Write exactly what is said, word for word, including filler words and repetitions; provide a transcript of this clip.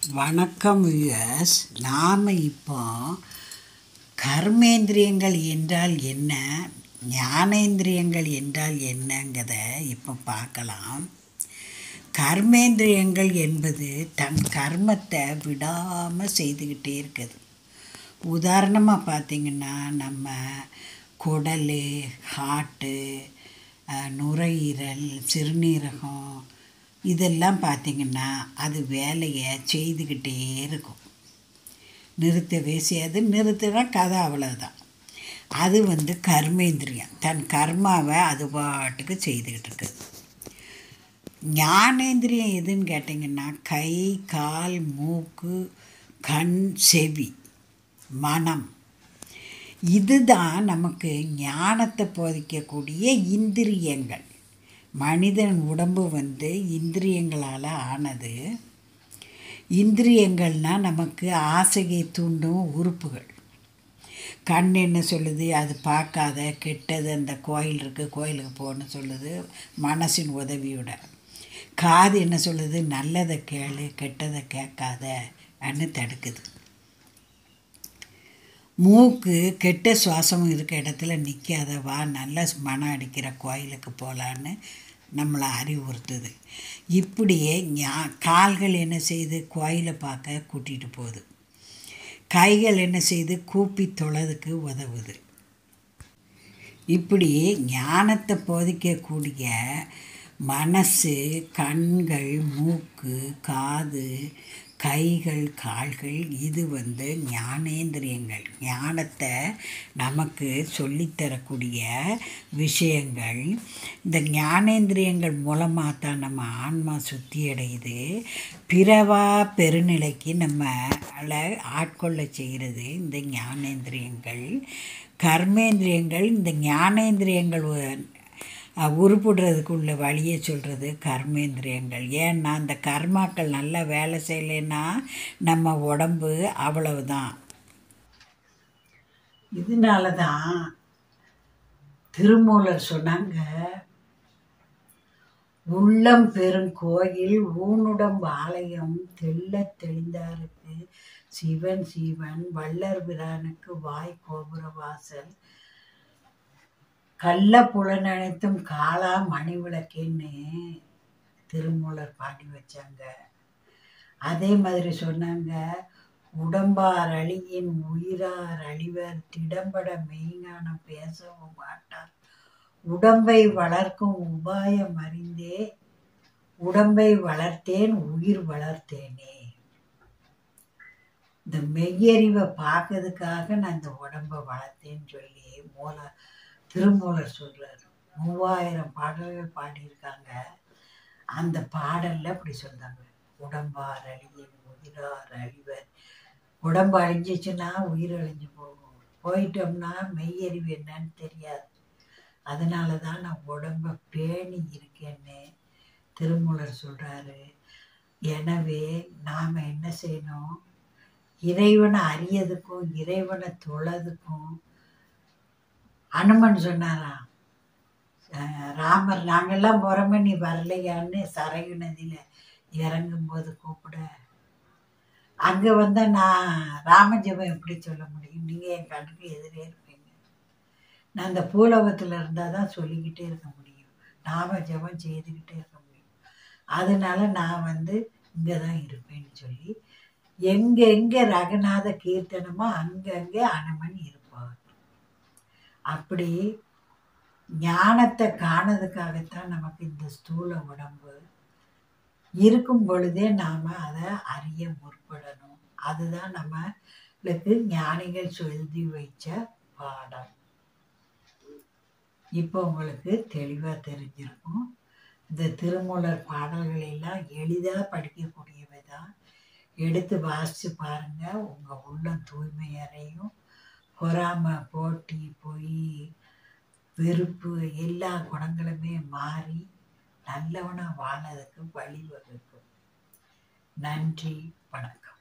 வணக்கம் வியூவர்ஸ். நாம் இப்போ கர்மேந்திரியங்கள் என்றால் என்ன, ஞானேந்திரியங்கள் என்றால் என்னங்கிறத இப்போ பார்க்கலாம். கர்மேந்திரியங்கள் என்பது தன் கர்மத்தை விடாமல் செய்துக்கிட்டே இருக்குது. உதாரணமாக பார்த்திங்கன்னா, நம்ம குடல், ஹார்ட்டு, நுரையீரல், சிறுநீரகம் இதெல்லாம் பார்த்திங்கன்னா அது வேலையை செய்துக்கிட்டே இருக்கும். நிறுத்தவே செய்யாது. நிறுத்தினா கதை அவ்வளோதான். அது வந்து கர்மேந்திரியம். தன் கர்மாவை அது பாட்டுக்கு செய்துக்கிட்டு இருக்குது. ஞானேந்திரியம் எதுன்னு கேட்டிங்கன்னா, கை, கால், மூக்கு, கண், செவி, மனம், இதுதான் நமக்கு ஞானத்தை போதிக்கக்கூடிய இந்திரியங்கள். மனிதன் உடம்பு வந்து இந்திரியங்களால் ஆனது. இந்திரியங்கள்னால் நமக்கு ஆசையை தூண்டும் உறுப்புகள். கண் என்ன சொல்லுது, அது பார்க்காத, கெட்டது, அந்த கோயில் இருக்குது கோயிலுக்கு போகணுன்னு சொல்லுது மனசின் உதவியோட. காது என்ன சொல்லுது, நல்லதை கேளு, கெட்டதை கேட்காத அன்னு தடுக்குது. மூக்கு கெட்ட சுவாசம் இருக்க இடத்துல நிற்காத, வா நல்ல மனம் அடிக்கிற கோயிலுக்கு போகலான்னு நம்மளை அறிவுறுத்துது. இப்படியே ஞா கால்கள் என்ன செய்யுது, கோயிலை பார்க்க கூட்டிகிட்டு போகுது. கைகள் என்ன செய்யுது, கூப்பி தொழதுக்கு உதவுது. இப்படி ஞானத்தை போதிக்கக்கூடிய மனசு, கண்கள், மூக்கு, காது, கைகள், கால்கள், இது வந்து ஞானேந்திரியங்கள். ஞானத்தை நமக்கு சொல்லித்தரக்கூடிய விஷயங்கள். இந்த ஞானேந்திரியங்கள் மூலமாக தான் நம்ம ஆன்மா சுத்தி அடையுது. பிறவா பெருநிலைக்கு நம்மளை ஆட்கொள்ள செய்கிறது இந்த ஞானேந்திரியங்கள். கர்மேந்திரியங்கள் இந்த ஞானேந்திரியங்கள் உருப்படுறதுக்கு உள்ள வழியை சொல்கிறது கர்மேந்திரியங்கள். ஏன்னா அந்த கர்மாக்கள் நல்லா வேலை செய்யலைன்னா நம்ம உடம்பு அவ்வளவுதான். இதனால தான் திருமூலர் சொன்னாங்க, உள்ளம் பெருங்கோயில் ஊனுடம்பு ஆலயம் தெள்ள தெளிந்தாருக்கு சிவன் சீவன் வள்ளர் பிரானுக்கு வாய் கோபுர வாசல் கள்ள புலனனைத்தும் காலா மணி விளக்கேன்னு திருமூலர் பாடி வச்சாங்க. அதே மாதிரி சொன்னாங்க, உடம்பார் அழியின் உயிரார் அழிவர் திடம்பட மெய்ஞானம் பேசவும் மாட்டார் உடம்பை வளர்க்கும் உபாயம் அறிந்தே உடம்பை வளர்த்தேன் உயிர் வளர்த்தேனே. இந்த மெய்யறிவை பார்க்கறதுக்காக நான் இந்த உடம்பை வளர்த்தேன்னு சொல்லி மூல திருமூலர் சொல்றாரு. மூவாயிரம் பாடல்கள் பாடியிருக்காங்க. அந்த பாடல்ல அப்படி சொல்றாங்க, உடம்பார் அழியின் உயிரார் அழிவர். உடம்பு அழிஞ்சிச்சுன்னா உயிர் அழிஞ்சு போகும். போயிட்டோம்னா மெய்யறிவு என்னன்னு தெரியாது. அதனால தான் நான் உடம்பை பேணி இருக்கேன்னு திருமூலர் சொல்றாரு. எனவே நாம் என்ன செய்யணும், இறைவனை அறியதுக்கும் இறைவனை தொழதுக்கும். அனுமன் சொன்னாராம், ராமர் நாங்கள்லாம் போகிறோமே நீ வரலையான்னு சரையு நதியில் இறங்கும்போது கூப்பிட. அங்கே வந்தால் நான் ராமஜபம் எப்படி சொல்ல முடியும், நீங்கள் என் கண்ணுக்கு எதிரே இருப்பீங்க. நான் அந்த பூலோகத்தில் இருந்தால் தான் சொல்லிக்கிட்டே இருக்க முடியும், நாம ஜபம் செய்துக்கிட்டே இருக்க முடியும். அதனால நான் வந்து இங்கே தான் இருப்பேன்னு சொல்லி எங்கே எங்கே ரகுநாத கீர்த்தனமோ அங்கங்கே அனுமன் இருப்பார். அப்படி ஞானத்தை காணதுக்காகத்தான் நமக்கு இந்த ஸ்தூல உடம்பு இருக்கும் பொழுதே நாம் அதை அறிய முற்படணும். அதுதான் நம்மளுக்கு ஞானிகள் சொல்லி வைச்ச பாடம். இப்போ உங்களுக்கு தெளிவாக தெரிஞ்சிருக்கும். இந்த திருமூலர் பாடல்களெல்லாம் எளிதாக படிக்கக்கூடியவை தான். எடுத்து வாசித்து பாருங்கள், உங்கள் உள்ளம் தூய்மை அறையும். பொறாமை, போட்டி, பொய், வெறுப்பு எல்லா குணங்களுமே மாறி நல்லவனாக வாழறதுக்கு வழிவகுக்கும். நன்றி, வணக்கம்.